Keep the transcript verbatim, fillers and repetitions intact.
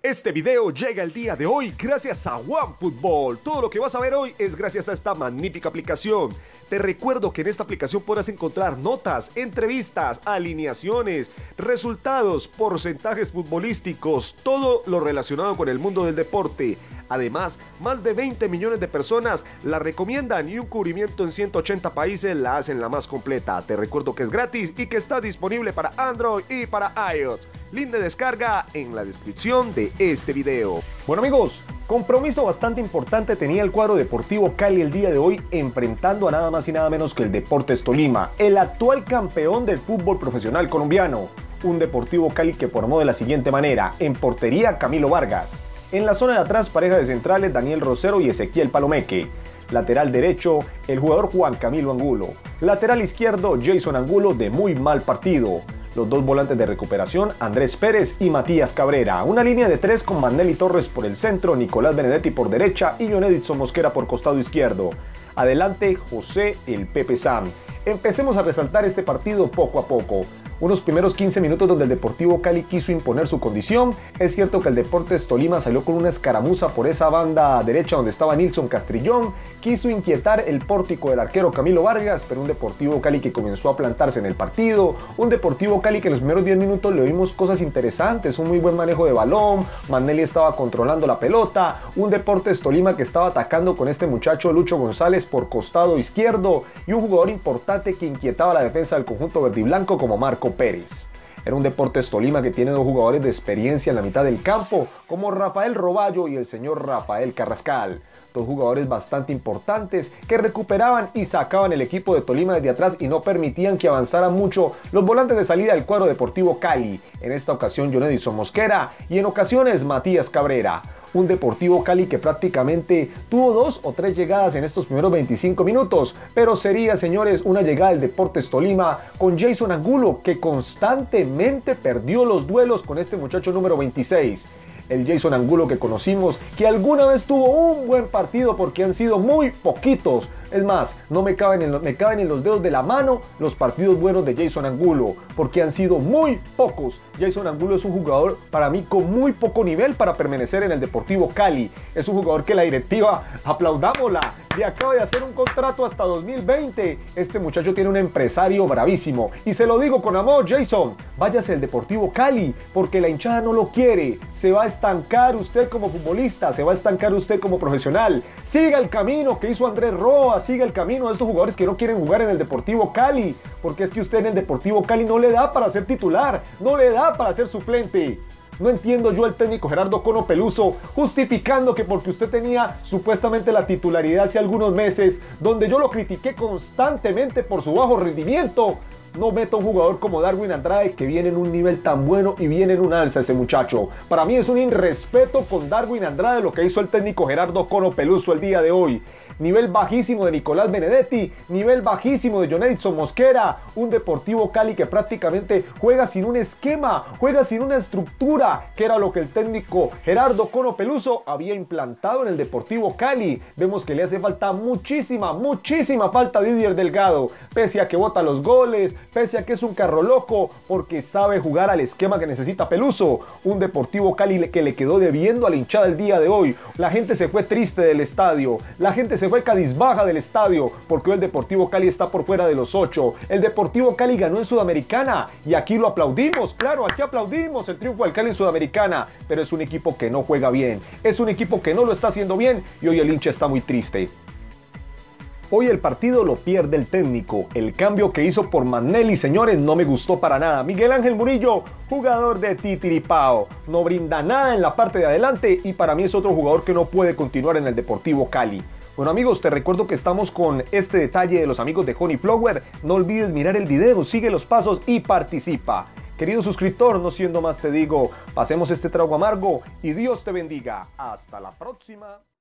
Este video llega el día de hoy gracias a OneFootball. Todo lo que vas a ver hoy es gracias a esta magnífica aplicación. Te recuerdo que en esta aplicación podrás encontrar notas, entrevistas, alineaciones, resultados, porcentajes futbolísticos, todo lo relacionado con el mundo del deporte. Además, más de veinte millones de personas la recomiendan y un cubrimiento en ciento ochenta países la hacen la más completa. Te recuerdo que es gratis y que está disponible para Android y para iOS. Link de descarga en la descripción de este video. Bueno amigos, compromiso bastante importante tenía el cuadro Deportivo Cali el día de hoy, enfrentando a nada más y nada menos que el Deportes Tolima, el actual campeón del fútbol profesional colombiano. Un Deportivo Cali que formó de la siguiente manera: en portería Camilo Vargas, en la zona de atrás pareja de centrales Daniel Rosero y Ezequiel Palomeque, lateral derecho el jugador Juan Camilo Angulo, lateral izquierdo Jason Angulo de muy mal partido, los dos volantes de recuperación Andrés Pérez y Matías Cabrera, una línea de tres con Magnelli Torres por el centro, Nicolás Benedetti por derecha y John Edison Mosquera por costado izquierdo. Adelante José el Pepe Sam. Empecemos a resaltar este partido poco a poco. Unos primeros quince minutos donde el Deportivo Cali quiso imponer su condición. Es cierto que el Deportes Tolima salió con una escaramuza por esa banda derecha donde estaba Nilson Castrillón. Quiso inquietar el pórtico del arquero Camilo Vargas, pero un Deportivo Cali que comenzó a plantarse en el partido. Un Deportivo Cali que en los primeros diez minutos le vimos cosas interesantes. Un muy buen manejo de balón. Magnelli estaba controlando la pelota. Un Deportes Tolima que estaba atacando con este muchacho Lucho González por costado izquierdo. Y un jugador importante que inquietaba la defensa del conjunto verdiblanco como Marco Pérez. Era un Deportes Tolima que tiene dos jugadores de experiencia en la mitad del campo, como Rafael Roballo y el señor Rafael Carrascal. Dos jugadores bastante importantes que recuperaban y sacaban el equipo de Tolima desde atrás y no permitían que avanzaran mucho los volantes de salida del cuadro Deportivo Cali. En esta ocasión John Edison Mosquera y en ocasiones Matías Cabrera. Un Deportivo Cali que prácticamente tuvo dos o tres llegadas en estos primeros veinticinco minutos, pero sería, señores, una llegada del Deportes Tolima con Jason Angulo, que constantemente perdió los duelos con este muchacho número veintiséis. El Jason Angulo que conocimos, que alguna vez tuvo un buen partido porque han sido muy poquitos. Es más, no me caben, en, me caben en los dedos de la mano los partidos buenos de Jason Angulo, porque han sido muy pocos. Jason Angulo es un jugador para mí con muy poco nivel para permanecer en el Deportivo Cali. Es un jugador que la directiva, aplaudámosla, le acaba de hacer un contrato hasta dos mil veinte. Este muchacho tiene un empresario bravísimo. Y se lo digo con amor, Jason, váyase al Deportivo Cali, porque la hinchada no lo quiere. Se va a estancar usted como futbolista, se va a estancar usted como profesional. Siga el camino que hizo Andrés Roa, siga el camino de estos jugadores que no quieren jugar en el Deportivo Cali, porque es que usted en el Deportivo Cali no le da para ser titular, no le da para ser suplente. No entiendo yo el técnico Gerardo Cono Peluso justificando que porque usted tenía supuestamente la titularidad hace algunos meses, donde yo lo critiqué constantemente por su bajo rendimiento, no meta un jugador como Darwin Andrade, que viene en un nivel tan bueno y viene en un alza ese muchacho. Para mí es un irrespeto con Darwin Andrade lo que hizo el técnico Gerardo Cono Peluso el día de hoy. Nivel bajísimo de Nicolás Benedetti, nivel bajísimo de John Edison Mosquera, un Deportivo Cali que prácticamente juega sin un esquema, juega sin una estructura, que era lo que el técnico Gerardo Cono Peluso había implantado en el Deportivo Cali. Vemos que le hace falta muchísima, muchísima falta a Didier Delgado, pese a que bota los goles, pese a que es un carro loco, porque sabe jugar al esquema que necesita Peluso. Un Deportivo Cali que le quedó debiendo a la hinchada el día de hoy. La gente se fue triste del estadio, la gente se fue cabizbaja del estadio, porque hoy el Deportivo Cali está por fuera de los ocho. El Deportivo Cali ganó en Sudamericana y aquí lo aplaudimos, claro, aquí aplaudimos el triunfo del Cali en Sudamericana, pero es un equipo que no juega bien, es un equipo que no lo está haciendo bien y hoy el hincha está muy triste. Hoy el partido lo pierde el técnico. El cambio que hizo por Magnelli, señores, no me gustó para nada. Miguel Ángel Murillo, jugador de Titiripao, no brinda nada en la parte de adelante y para mí es otro jugador que no puede continuar en el Deportivo Cali. Bueno amigos, te recuerdo que estamos con este detalle de los amigos de Honey Flower. No olvides mirar el video, sigue los pasos y participa. Querido suscriptor, no siendo más te digo, pasemos este trago amargo y Dios te bendiga. Hasta la próxima.